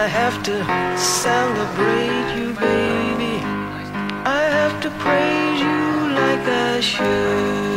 I have to celebrate you, baby. I have to praise you like I should.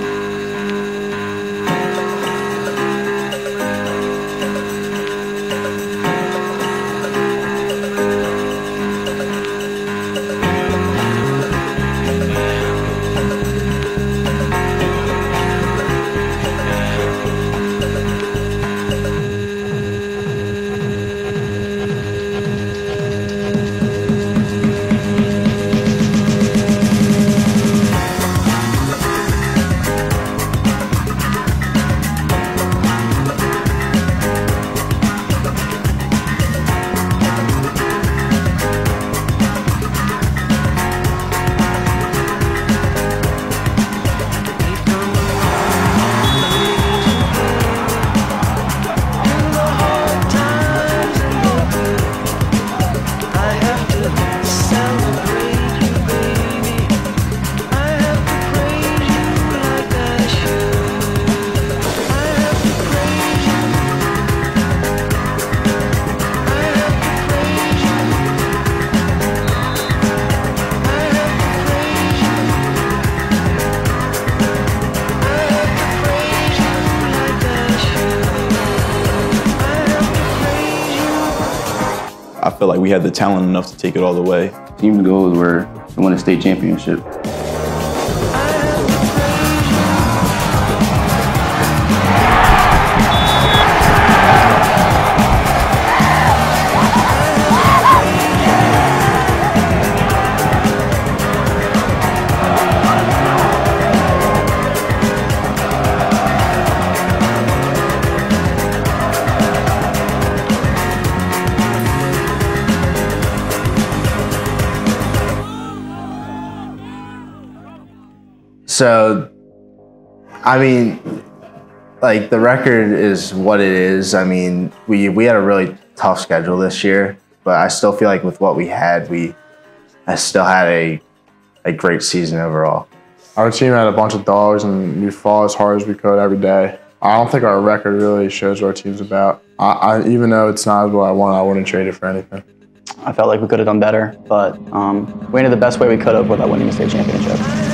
I feel like we had the talent enough to take it all the way. Team's goals were to win a state championship. So, I mean, like, the record is what it is. I mean, we had a really tough schedule this year, but I still feel like with what we had, I still had a great season overall. Our team had a bunch of dogs, and we fought as hard as we could every day. I don't think our record really shows what our team's about. Even though it's not what I want, I wouldn't trade it for anything. I felt like we could have done better, but we did the best way we could have without winning a state championship.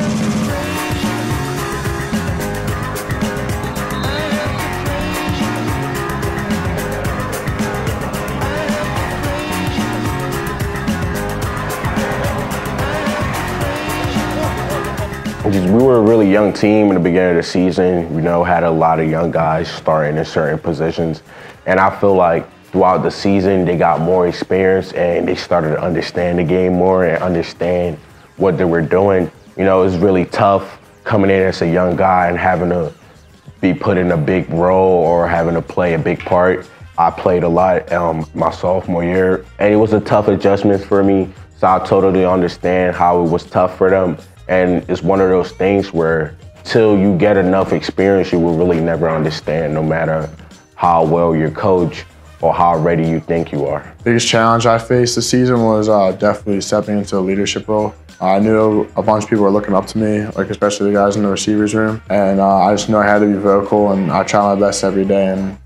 We were a really young team in the beginning of the season, had a lot of young guys starting in certain positions. And I feel like throughout the season, they got more experience and they started to understand the game more and understand what they were doing. It was really tough coming in as a young guy and having to be put in a big role or having to play a big part. I played a lot my sophomore year, and it was a tough adjustment for me. So I totally understand how it was tough for them. And it's one of those things where till you get enough experience, you will really never understand, no matter how well you're coached or how ready you think you are. The biggest challenge I faced this season was definitely stepping into a leadership role. I knew a bunch of people were looking up to me, like especially the guys in the receivers room. And I just knew I had to be vocal, and I try my best every day.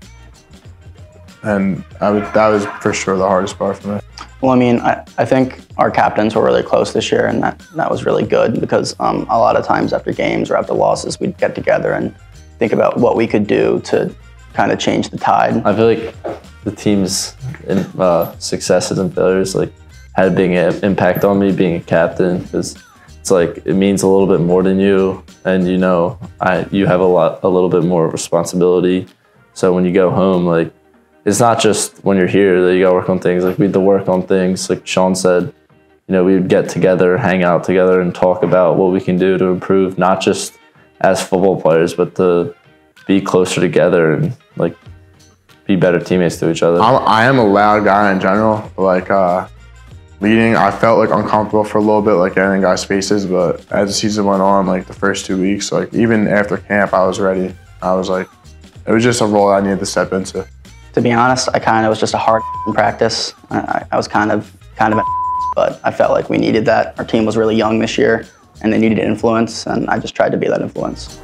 And that was for sure the hardest part for me. Well, I mean, I think our captains were really close this year, and that was really good because a lot of times after games or after losses, we'd get together and think about what we could do to kind of change the tide. I feel like the team's successes and failures had a big impact on me being a captain, because it's like it means a little bit more than you, and you have a little bit more responsibility. So when you go home, it's not just when you're here that you gotta work on things. We had to work on things, like Sean said, we would get together, hang out together, and talk about what we can do to improve, not just as football players, but to be closer together and be better teammates to each other. I am a loud guy in general. Leading, I felt uncomfortable for a little bit, getting in guys' faces, but as the season went on, the first 2 weeks, even after camp, I was ready. It was just a role I needed to step into. To be honest, it was just a hard practice. I was kind of but I felt like we needed that. Our team was really young this year, and they needed influence, and I just tried to be that influence.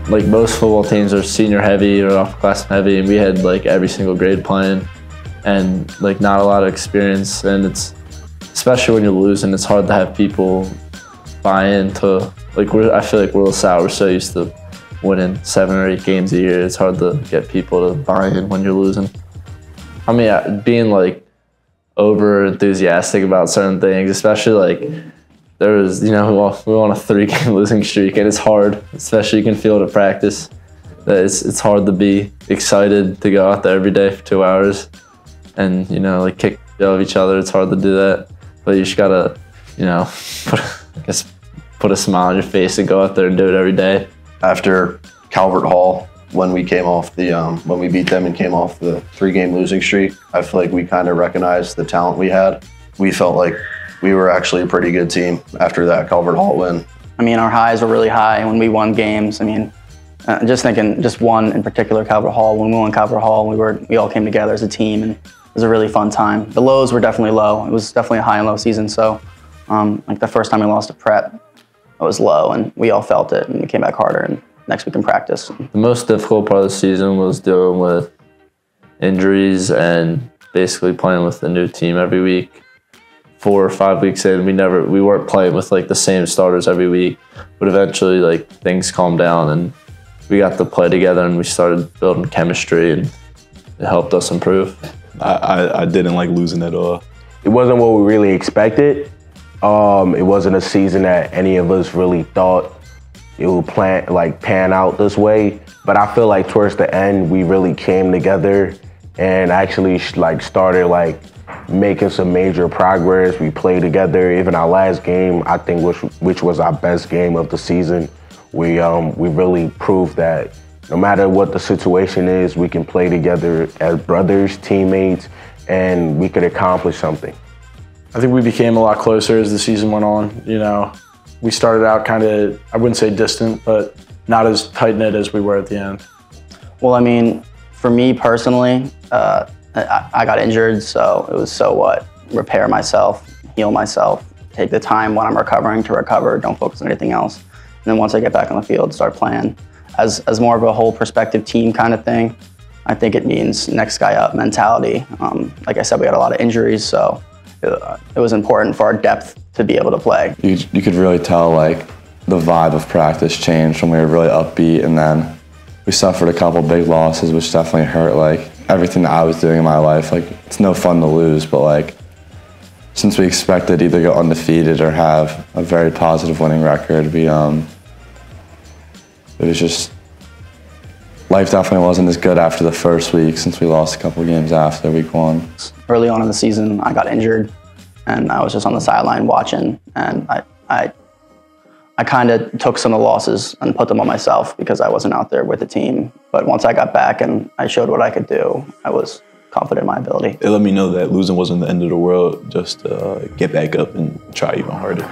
like most football teams are senior heavy or upperclassmen heavy, and we had like every single grade playing, and like not a lot of experience. And it's especially when you're losing, it's hard to have people buy into. Like I feel like we're Salle, we're so used to winning 7 or 8 games a year. It's hard to get people to buy in when you're losing. I mean, being like over enthusiastic about certain things, especially like there was, you know, we were on a 3-game losing streak, and it's hard, especially you can feel it at practice. That it's hard to be excited to go out there every day for 2 hours and, you know, like kick of each other. It's hard to do that, but you just gotta, you know, put a smile on your face and go out there and do it every day. After Calvert Hall, when we came off the when we beat them and came off the 3-game losing streak, I feel like we kind of recognized the talent we had. We felt like we were actually a pretty good team after that Calvert Hall win. I mean, our highs were really high when we won games. I mean, just thinking, just one in particular, Calvert Hall. When we won Calvert Hall, we all came together as a team, and it was a really fun time. The lows were definitely low. It was definitely a high and low season. So, like the first time we lost to Prep, it was low, and we all felt it, and we came back harder. And next week in practice. The most difficult part of the season was dealing with injuries and basically playing with a new team every week. 4 or 5 weeks in, we weren't playing with like the same starters every week, but eventually like things calmed down and we got to play together and we started building chemistry, and it helped us improve. I didn't like losing at all. It wasn't what we really expected. It wasn't a season that any of us really thought it would pan out this way. But I feel like towards the end, we really came together and actually started making some major progress. We played together. Even our last game, I think, which was our best game of the season, we really proved that no matter what the situation is, we can play together as brothers, teammates, and we could accomplish something. I think we became a lot closer as the season went on. You know, we started out kind of, I wouldn't say distant, but not as tight-knit as we were at the end. Well, I mean, for me personally, I got injured, so it was so what? Repair myself, heal myself, take the time when I'm recovering to recover, don't focus on anything else. And then once I get back on the field, start playing. As more of a whole perspective team kind of thing, I think it means next guy up mentality. Like I said, we had a lot of injuries, so it was important for our depth to be able to play. You could really tell like the vibe of practice changed when we were really upbeat, and then we suffered a couple big losses, which definitely hurt like everything that I was doing in my life. Like, it's no fun to lose, but like since we expected to either go undefeated or have a very positive winning record, it was just, life definitely wasn't as good after the first week since we lost a couple games after week 1. Early on in the season, I got injured and I was just on the sideline watching, and I kind of took some of the losses and put them on myself because I wasn't out there with the team. But once I got back and I showed what I could do, I was confident in my ability. It let me know that losing wasn't the end of the world, just get back up and try even harder.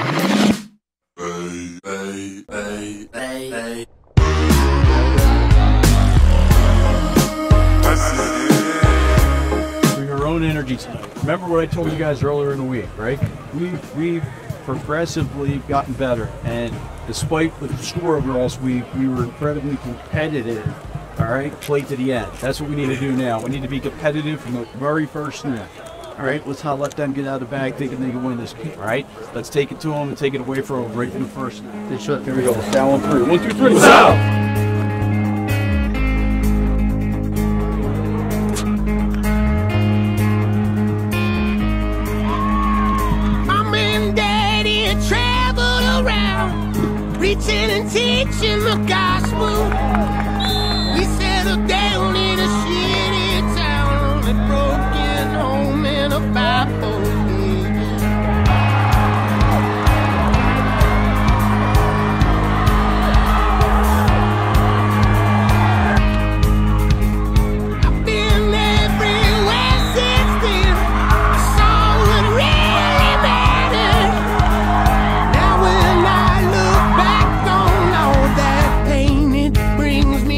Bring your own energy tonight. Remember what I told you guys earlier in the week, right? We've progressively gotten better, and despite the score of last week, we were incredibly competitive. All right, play to the end. That's what we need to do now. We need to be competitive from the very first snap. All right, let's not let them get out of the bag thinking they can win this game. All right, let's take it to them and take it away from them right from the first snap. Here we go. Down 3. 1, 2, 3. Down. Preaching and teaching the gospel. We settled down in a shitty town, a broken home and a Bible. I've been everywhere since then. I saw what really mattered. Now when I look back on all that pain, it brings me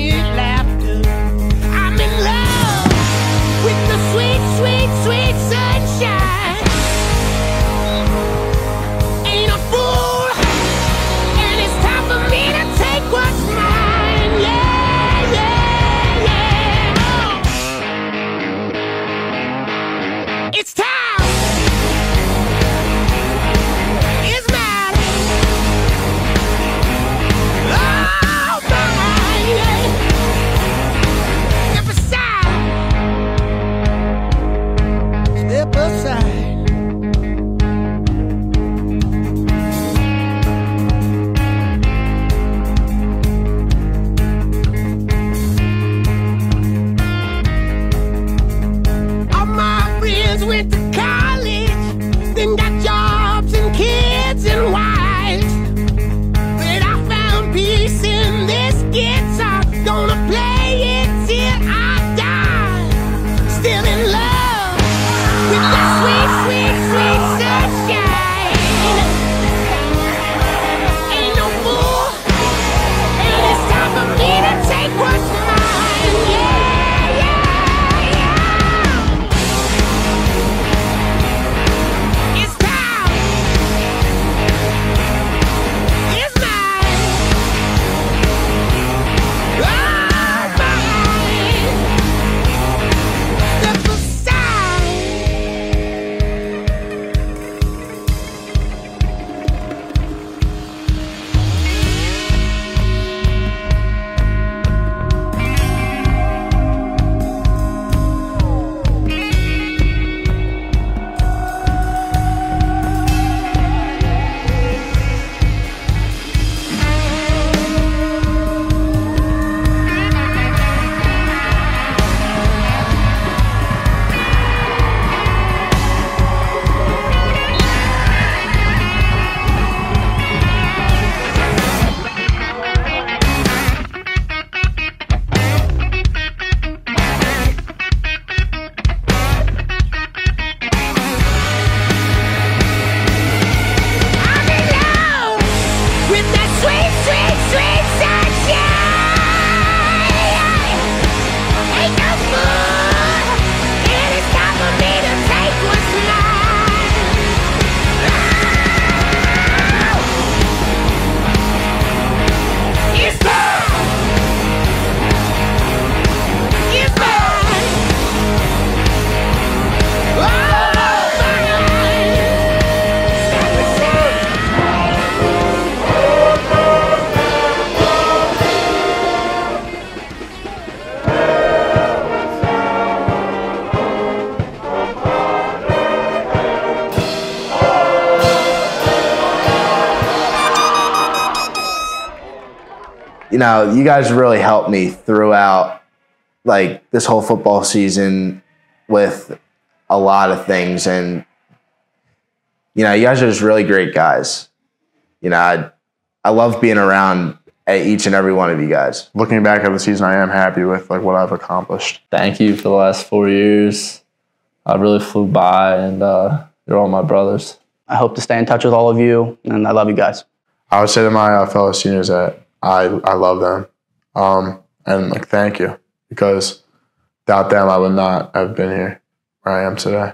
you know, you guys really helped me throughout like this whole football season with a lot of things. And, you know, you guys are just really great guys. You know, I love being around each and every one of you guys. Looking back at the season, I am happy with like what I've accomplished. Thank you for the last 4 years. I really flew by, and you're all my brothers. I hope to stay in touch with all of you, and I love you guys. I would say to my fellow seniors that I love them, and like thank you, because without them I would not have been here where I am today.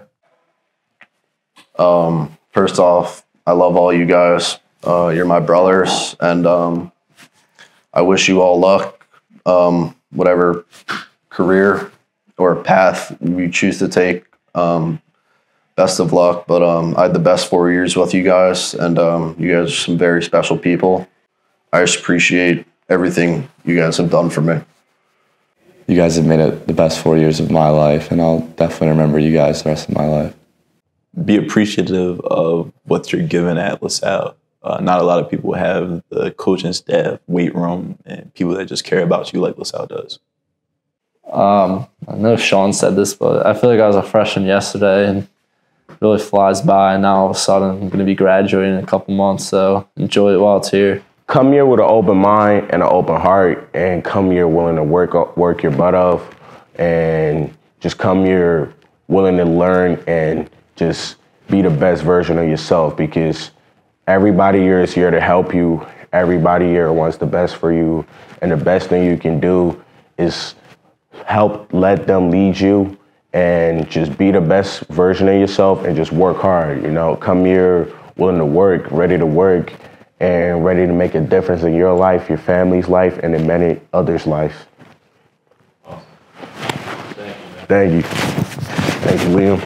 First off, I love all you guys. You're my brothers, and I wish you all luck, whatever career or path you choose to take. Best of luck, but I had the best 4 years with you guys, and you guys are some very special people. I just appreciate everything you guys have done for me. You guys have made it the best 4 years of my life, and I'll definitely remember you guys the rest of my life. Be appreciative of what you're given at LaSalle. Not a lot of people have the coaching staff, weight room, and people that just care about you like LaSalle does. I know Sean said this, but I feel like I was a freshman yesterday, and it really flies by. And now all of a sudden I'm going to be graduating in a couple months, so enjoy it while it's here. Come here with an open mind and an open heart, and come here willing to work your butt off, and just come here willing to learn and just be the best version of yourself, because everybody here is here to help you. Everybody here wants the best for you, and the best thing you can do is let them lead you, and just be the best version of yourself and just work hard. You know, come here willing to work, ready to work, and ready to make a difference in your life, your family's life, and in many others' lives. Awesome. Thank you, man. Thank you. Thank you, Liam.